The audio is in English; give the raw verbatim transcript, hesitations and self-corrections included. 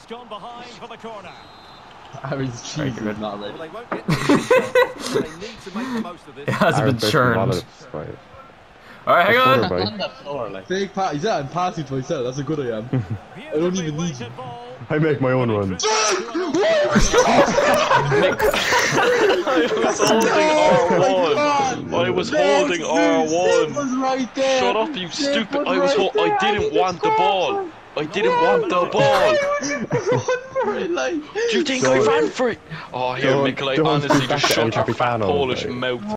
It's gone behind for the corner. Aaron's cheese is not ready. Well, they won't get the they need to make the most of this. It has been churned. Alright, hang on. On the floor, like. Fake pass. He's out and passing to myself. That's how good I am. I don't even need you. I make my own runs. I was holding R one. I was holding R one. Was right there. Shut up, you stupid. I was. Ho I didn't want the ball. I didn't want the ball. Like, Do you think I ran for it? Oh, here, Mikis, honestly, just shut your fat Polish mouth.